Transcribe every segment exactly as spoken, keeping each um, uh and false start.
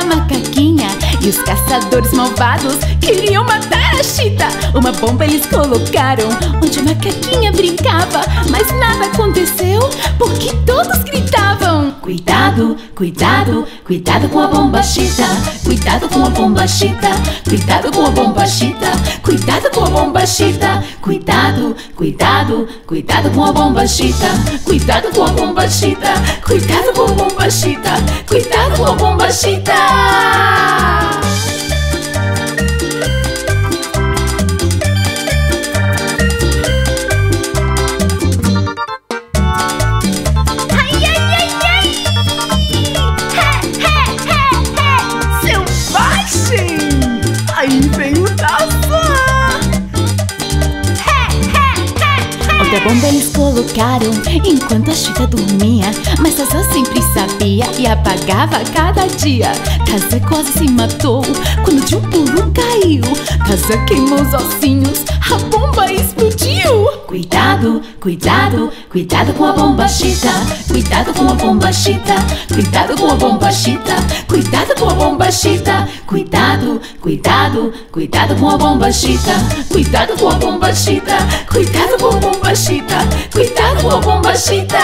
macaquinha e os caçadores malvados queriam matar a Chita. Uma bomba eles colocaram onde a macaquinha brincava, mas nada aconteceu porque todos gritavam: cuidado, cuidado, cuidado com a bomba Chita. Cuidado com a bomba Chita. Cuidado com a bomba Chita. Cuidado com a bomba Chita. Cuidado, cuidado, cuidado com a bomba Chita. Cuidado com a bomba Chita. Cuidado com a bomba Chita. Cuidado com a bomba Chita. Outra bomba eles colocaram enquanto a Chita dormia, mas Tarzan sempre sabia e apagava a cada dia. Tarzan quase se matou quando de um pulo caiu. Tarzan queimou os ossinhos, a bomba explodiu. Cuidado, cuidado, cuidado com a bomba Chita. Cuidado com a bomba Chita. Cuidado com a bomba Chita. Cuidado com a bomba Chita. Cuidado, cuidado, cuidado com a bomba Chita. Cuidado com a bomba Chita. Cuidado com a bomba Chita. Cuidado com a bomba Chita.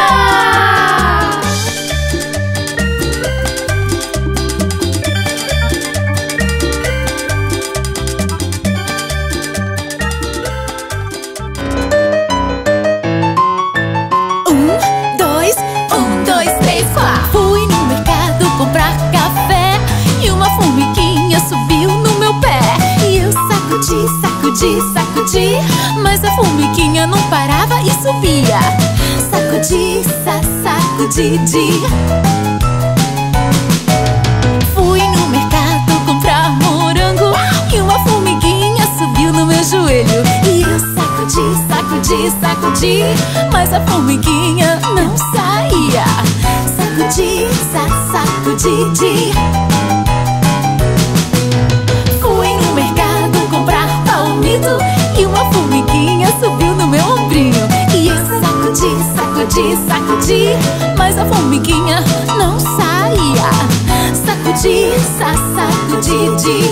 Sacudi, sacudi, mas a formiguinha não parava e subia. Sacudi, sa, sacudi-di. Fui no mercado comprar morango e uma formiguinha subiu no meu joelho. E eu sacudi, sacudi, sacudi, mas a formiguinha não saía. Sacudi, sa, sacudi-di. E uma formiguinha subiu no meu ombrinho. E eu sacudi, sacudi, sacudi, mas a formiguinha não saía. Sacudi, sa, sacudi-di.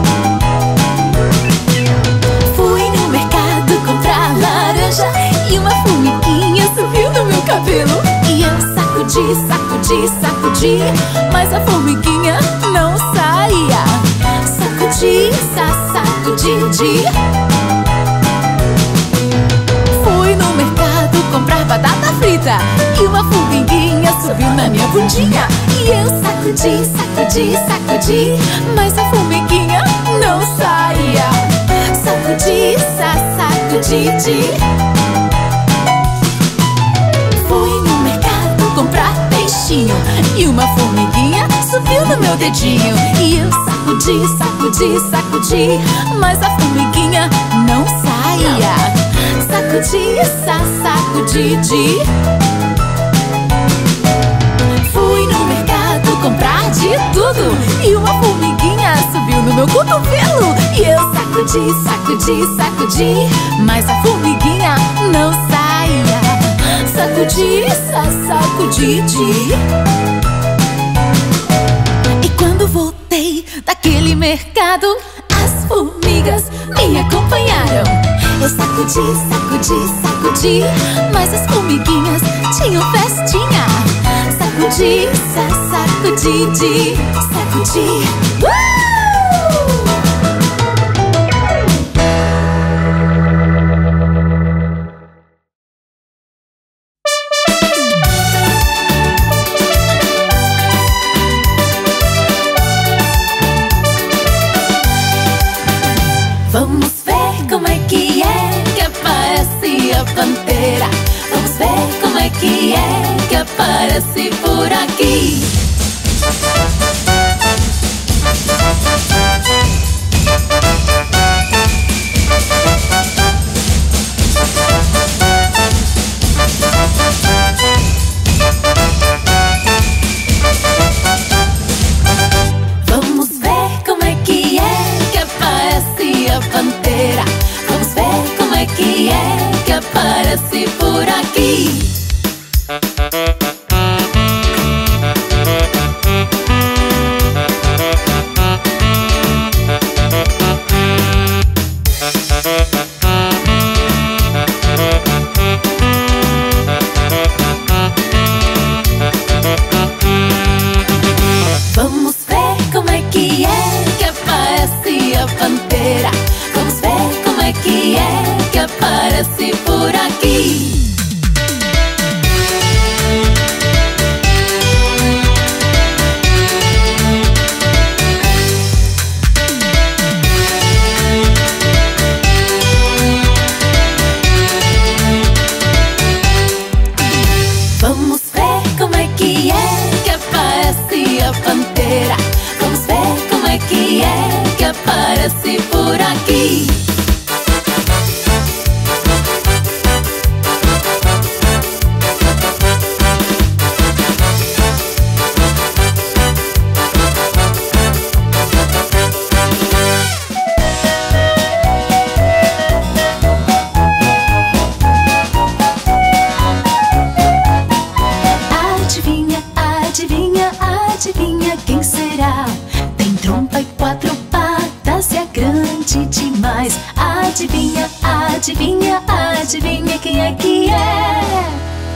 Fui no mercado comprar laranja e uma formiguinha subiu no meu cabelo. E eu sacudi, sacudi, sacudi, mas a formiguinha não saía. Sacudi, sa, sacudi-di. Fui no mercado comprar batata frita e uma formiguinha subiu na minha bundinha. E eu sacudi, sacudi, sacudi, mas a formiguinha não saía. Sacudi, sa, sacudi-di. Fui no mercado comprar peixinho e uma formiguinha subiu no meu dedinho. E eu sacudi, sacudi, sacudi, mas a formiguinha não saía. Sacudi, sa, sacudi-di. Fui no mercado comprar de tudo e uma formiguinha subiu no meu cotovelo. E eu sacudi, sacudi, sacudi, mas a formiguinha não saía. Sacudi, sa, sacudi-di. E quando voltei daquele mercado, as formigas me acompanharam. Eu sacudi, sacudi, sacudi, mas as formiguinhas tinham festinha. Sacudi, sa, sacudi-di, sacudi. Uh! Vamos ver como é que é que aparece a pantera. Vamos ver como é que é que aparece por aqui. Vamos ver como é que é que aparece a pantera. Vamos ver como é que é que aparece por aqui. aparece por aqui. Vamos ver como é que é que aparece a pantera. Vamos ver como é que é que aparece por aqui. Adivinha, adivinha, adivinha quem será? Tem trompa e quatro patas e é grande demais. Adivinha, adivinha, adivinha quem é que é?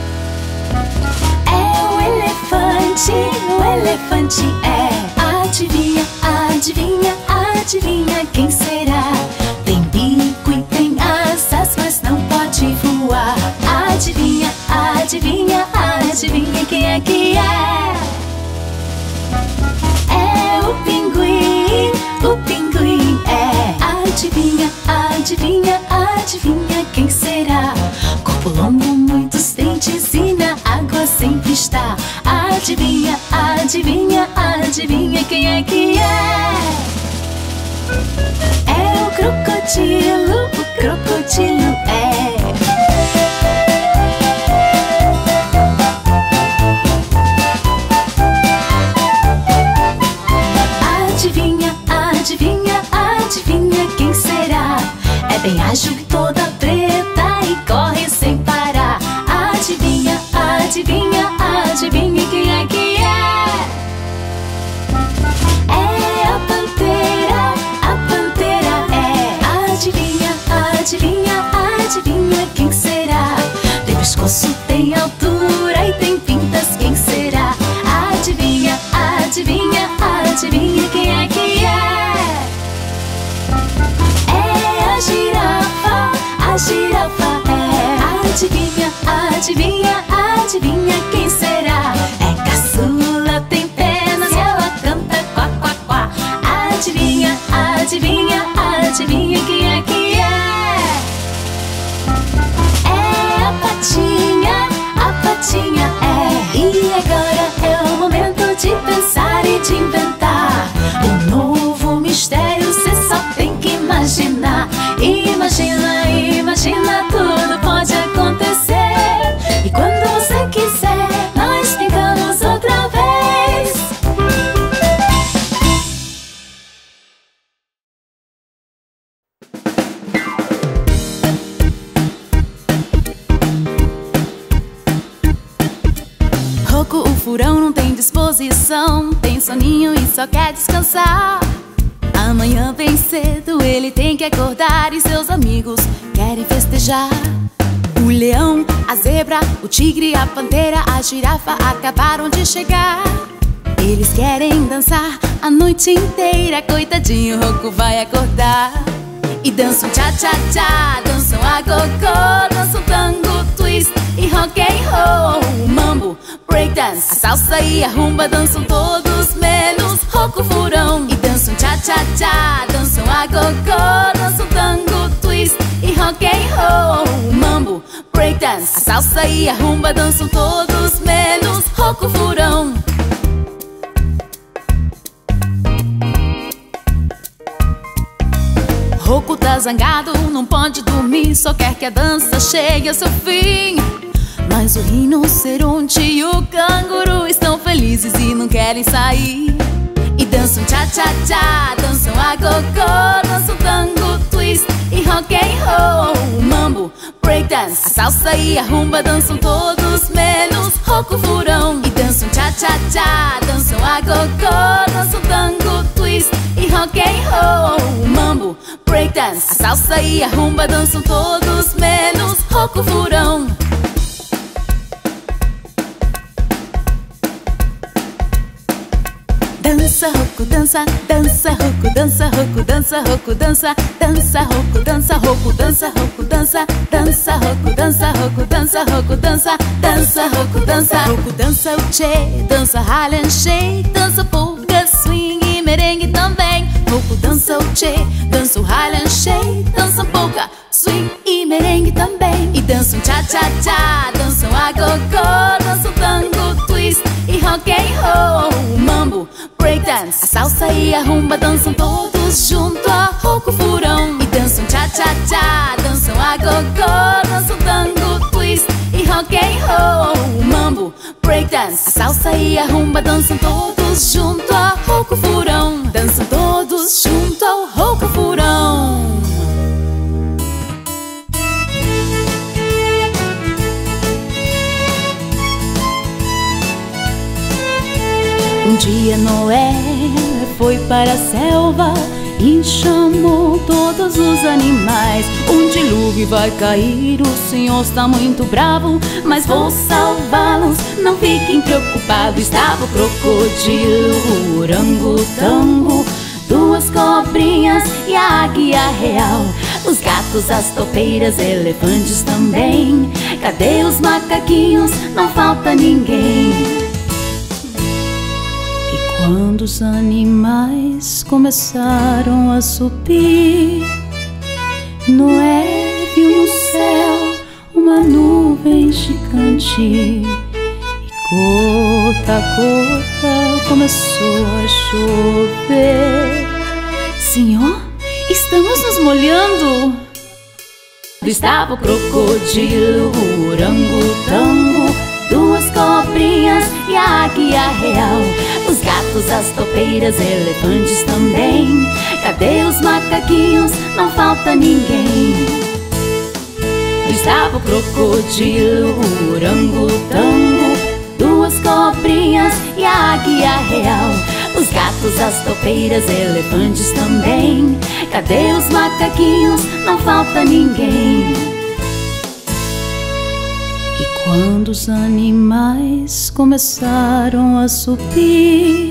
É o elefante, o elefante é. Adivinha, adivinha, adivinha quem será? Tem bico e tem asas, mas não pode voar. Adivinha, adivinha, adivinha quem é que é? É o pinguim, o pinguim é. Adivinha, adivinha, adivinha quem será? Corpo longo, muitos dentes e na água sempre está. Adivinha, adivinha, adivinha quem é que é? É o crocodilo, o crocodilo é. Adivinha, adivinha, adivinha quem será? É bem ágil e toda preta e corre sem parar. Adivinha, adivinha, adivinha quem é que é? É a pantera, a pantera é. Adivinha, adivinha, adivinha quem será? Tem pescoço, tem altura e tem pintas, quem será? Adivinha, adivinha, adivinha quem é que é? É a girafa, a girafa é. Adivinha, adivinha, adivinha quem será? É caçula, tem penas e ela canta quá, quá, quá. Adivinha, adivinha, adivinha quem é que é? É a patinha, a patinha é. E agora é o momento de pensar e de inventar um novo mistério, cê só tem que imaginar. Imagina, imagina, tudo pode acontecer. E quando você quiser, nós brincamos outra vez. Roco, o furão não tem disposição, tem soninho e só quer descansar. Amanhã bem cedo ele tem que acordar e seus amigos querem festejar. O leão, a zebra, o tigre, a pantera, a girafa acabaram de chegar. Eles querem dançar a noite inteira, coitadinho, Roco vai acordar. E dançam tchá-tchá-tchá, dançam a gogô, dançam tango, twist e rock and roll. Mambo, breakdance, a salsa e a rumba dançam todos menos Roco, furão. E dançam tchá-tchá-tchá, dançam a gogô, dançam tango, twist e rock and roll. Mambo, breakdance, a salsa e a rumba dançam todos menos Roco, furão. Roco tá zangado, não pode dormir, só quer que a dança chegue ao seu fim. Mas o rinoceronte e o canguru estão felizes e não querem sair. E dançam tchá-tchá-tchá, dançam a gogô, dançam tango, twist e rock and roll. Mambo, breakdance, a salsa e a rumba dançam todos menos Roco, furão. E dançam tchá-tchá-tchá, dançam a gogô, dançam tango, twist e rock and roll. Mambo, breakdance, a salsa e a rumba dançam todos menos Roco, furão. Dança, Roco, roco, dança, dança, roco, dança, roco, dança, roco, dança, dança, roco, dança, roco, dança, roco, dança, dança, roco, dança, roco, dança, roco, dança, dança, roco, dança, roco, dança o tchê, dança Harlem Shake, dança polka, swing e merengue também. Roco dança o tchê, dança o Harlem Shake, dança polka, swing e merengue também. E dançam cha-cha-cha, dançam a go-go, dançam tango, twist e rock and roll, mambo, breakdance, a salsa e a rumba dançam todos junto a roco furão. E dançam cha-cha-cha, dançam a go-go, dançam tango, twist e rock and roll, mambo, breakdance, a salsa e a rumba dançam todos junto a roco furão. Dançam todos junto ao roco furão. Um dia Noé foi para a selva e chamou todos os animais. Um dilúvio vai cair, o Senhor está muito bravo, mas vou salvá-los, não fiquem preocupados. Estava o crocodilo, o orangotango, duas cobrinhas e a águia real, os gatos, as topeiras, elefantes também. Cadê os macaquinhos? Não falta ninguém. Quando os animais começaram a subir, Noé viu no céu uma nuvem gigante e gota a gota começou a chover. Senhor, estamos nos molhando. Estava o crocodilo, o orangotango, duas cobrinhas e a águia real, os gatos, as topeiras, elefantes também. Cadê os macaquinhos? Não falta ninguém. Estava o crocodilo, o orangotango, duas cobrinhas e a águia real, os gatos, as topeiras, elefantes também. Cadê os macaquinhos? Não falta ninguém. Quando os animais começaram a subir,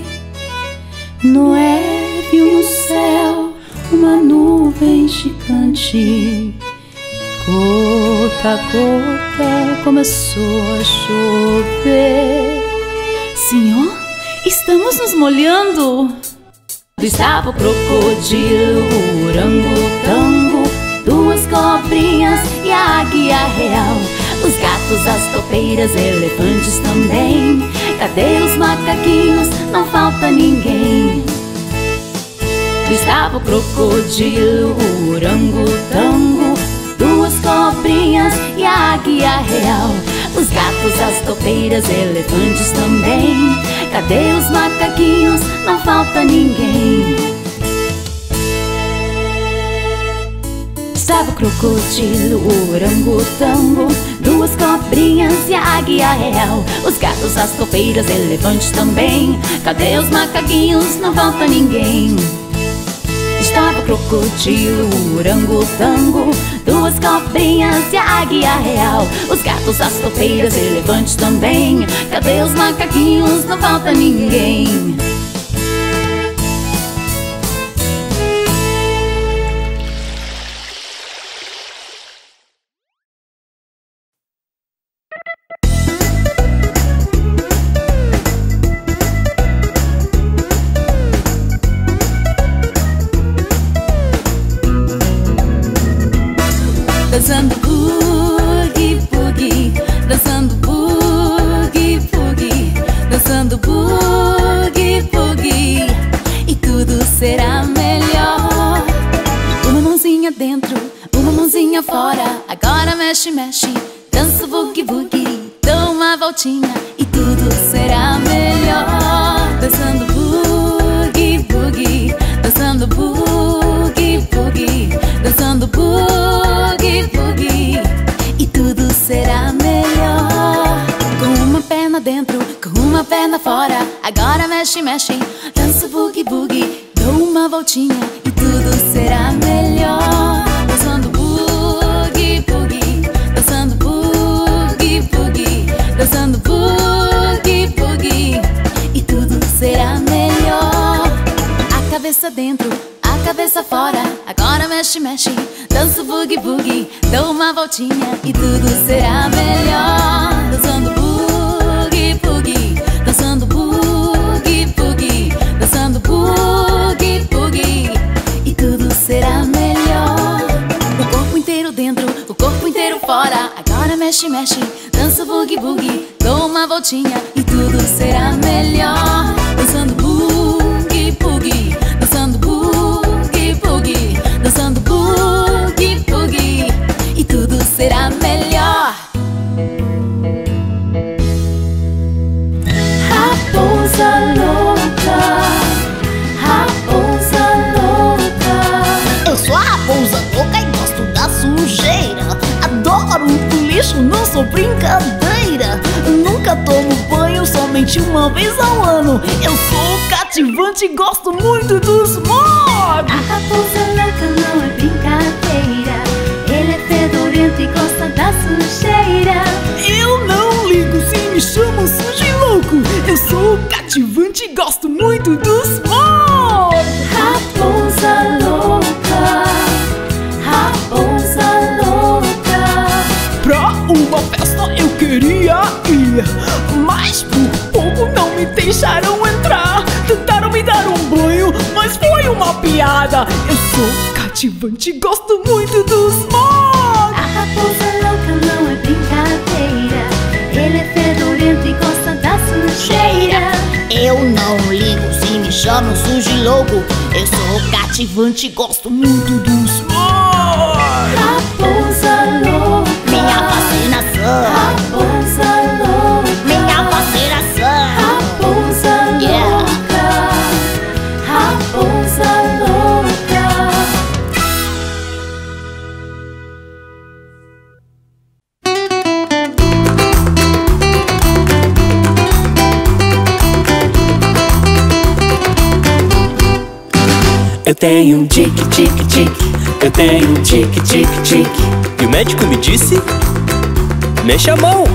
Noé viu no céu uma nuvem gigante. Gota a gota começou a chover. Senhor, estamos nos molhando. Estava o crocodilo, o orangotango, duas cobrinhas e a águia real, os gatos, as topeiras, elefantes também. Cadê os macaquinhos? Não falta ninguém. Estava o crocodilo, o orangotango, duas cobrinhas e a águia real, os gatos, as topeiras, elefantes também. Cadê os macaquinhos? Não falta ninguém. Estava o crocodilo, o orangotango, duas cobrinhas e a águia real, os gatos, as topeiras, elefantes também. Cadê os macaquinhos? Não falta ninguém. Estava o crocodilo, o orangotango, duas cobrinhas e a águia real, os gatos, as topeiras, elefantes também. Cadê os macaquinhos? Não falta ninguém. Dançando boogie, boogie, dançando boogie, boogie, dançando boogie, boogie, e tudo será melhor. Uma mãozinha dentro, uma mãozinha fora, agora mexe, mexe, dança boogie, boogie, dá uma voltinha e tudo será melhor. Dançando boogie, boogie, dançando boogie, boogie, dançando boogie, boogie, e tudo será melhor. Com uma perna dentro, com uma perna fora, agora mexe, mexe, dança boogie, boogie, dá uma voltinha e tudo será melhor. Dançando boogie, boogie, dançando boogie, boogie, dançando boogie, boogie, e tudo será melhor. mexe, mexe, danço boogie, boogie, dou uma voltinha e tudo será melhor. Dançando boogie, boogie, dançando boogie, boogie, dançando boogie, boogie, e tudo será melhor. O corpo inteiro dentro, o corpo inteiro fora. Agora mexe, mexe, dança boogie, boogie, dou uma voltinha e tudo será melhor. Dançando boogie, boogie, dançando boogie, boogie, dançando boogie, boogie, e tudo será melhor. Raposa louca, raposa louca. Eu sou a raposa louca e gosto da sujeira. Adoro o lixo, não sou brincadeira. Nunca tomo banho, somente uma vez ao ano. Eu sou cativante e gosto muito dos mods. A raposa louca não é brincadeira. Ele é fedorento e gosta da sujeira. Eu não ligo se me chamam sujo e louco. Eu sou cativante e gosto muito dos mods. Raposa louca, raposa louca. Pra uma festa eu queria ir, mas por pouco não me deixaram entrar. Tentaram me dar um banho, mas foi uma piada. Eu sou cativante e gosto muito dos mods. A raposa louca não é brincadeira. Ele é fedorento e gosta da sujeira. Eu não ligo se me chamam sujo e louco. Eu sou cativante e gosto muito dos mods. Raposa louca, Minha fascinação, raposa louca, minha fascinação. raposa Yeah. louca, raposa louca. Eu tenho um tique, tique, tique. Eu tenho um tique, tique, tique. E o médico me disse: mexa a mão.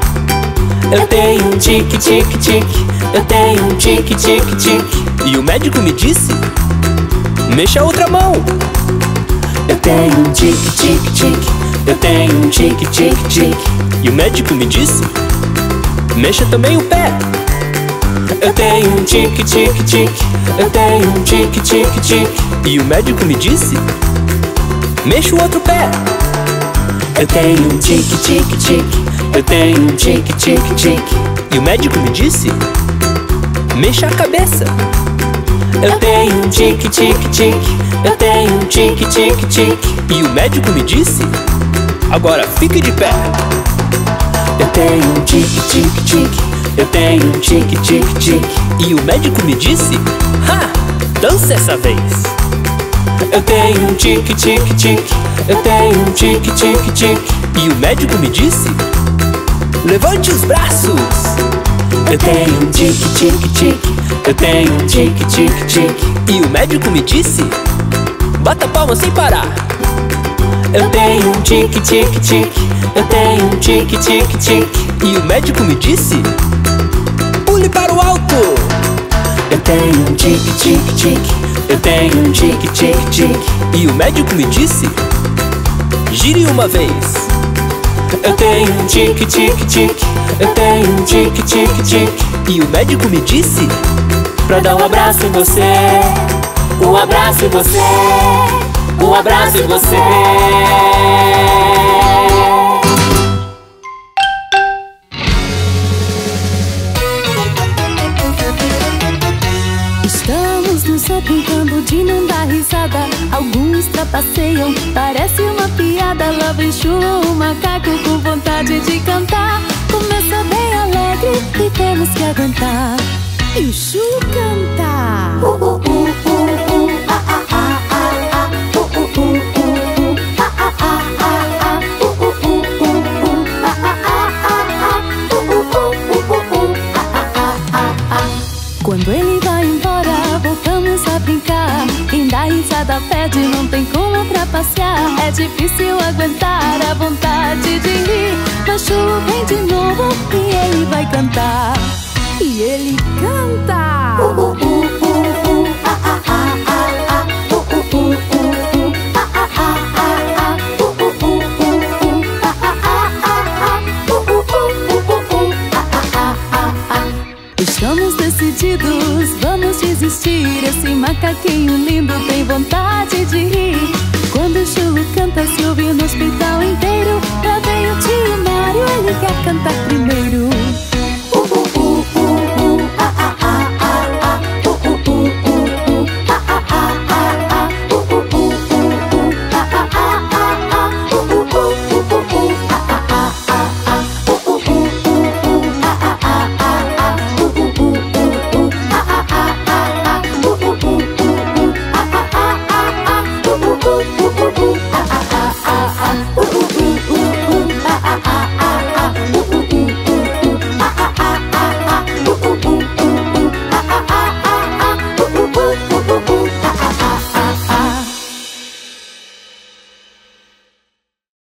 Eu tenho um tique, tique, tique. Eu tenho um tique, tique, tique. E o médico me disse: mexa a outra mão. Eu tenho um tique, tique, tique. Eu tenho um tique, tique, tique. E o médico me disse: mexa também o pé. Eu tenho um tique, tique, tique. Eu tenho um tique, tique, tique. E o médico me disse: mexa o outro pé. Eu tenho um tique, tique, tique. Eu tenho um tique, tique, tique. E o médico me disse: mexa a cabeça. Eu tenho um tique, tique, tique. Eu tenho um tique, tique, tique. E o médico me disse: agora fique de pé. Eu tenho um tique, tique, tique. Eu tenho um tique, tique, tique. E o médico me disse: ha! Dança essa vez. Eu tenho um tique, tique, tique. Eu tenho um tique, tique, tique. E o médico me disse: levante os braços. Eu tenho um tique, tique, tique. Eu tenho um tique, tique, tique. E o médico me disse: bata a palma sem parar. Eu tenho um tique, tique, tique. Eu tenho um tique, tique, tique. E o médico me disse: pule para o alto. Eu tenho um tique, tique, tique. Eu tenho um tique, tique, tique. E o médico me disse: gire uma vez. Eu tenho um tique, tique, tique. Eu tenho um tique, tique, tique. E o médico me disse: pra dar um abraço em você. Um abraço em você. Um abraço em você. Estamos no sol brincando de não dar risada. Alguns trapaceiam, parece uma piada. Lá vem Chu, o macaco com vontade de cantar. Começa bem alegre e temos que aguentar. E o Chu canta. Uh, uh, uh, uh, uh, ah, ah, ah, ah, ah. Uh, uh, uh, uh, uh, ah, ah, ah, ah. Uh, uh, uh, uh, uh, ah, ah, ah, ah. Uh, uh, uh, uh, uh, ah, ah, ah, ah. Quando ele vai embora, voltamos a brincar. Quem dá risada pede, não tem como trapacear. É difícil aguentar a vontade de rir. Mas Chu vem de novo e ele vai cantar. E ele canta. Uh, uh, uh, uh, uh, ah, ah, ah, ah, ah. Uh, uh, uh, uh, uh, ah, ah, decididos, vamos desistir. Esse macaquinho lindo tem vontade de rir. Quando o chulo canta, se ouve no hospital inteiro.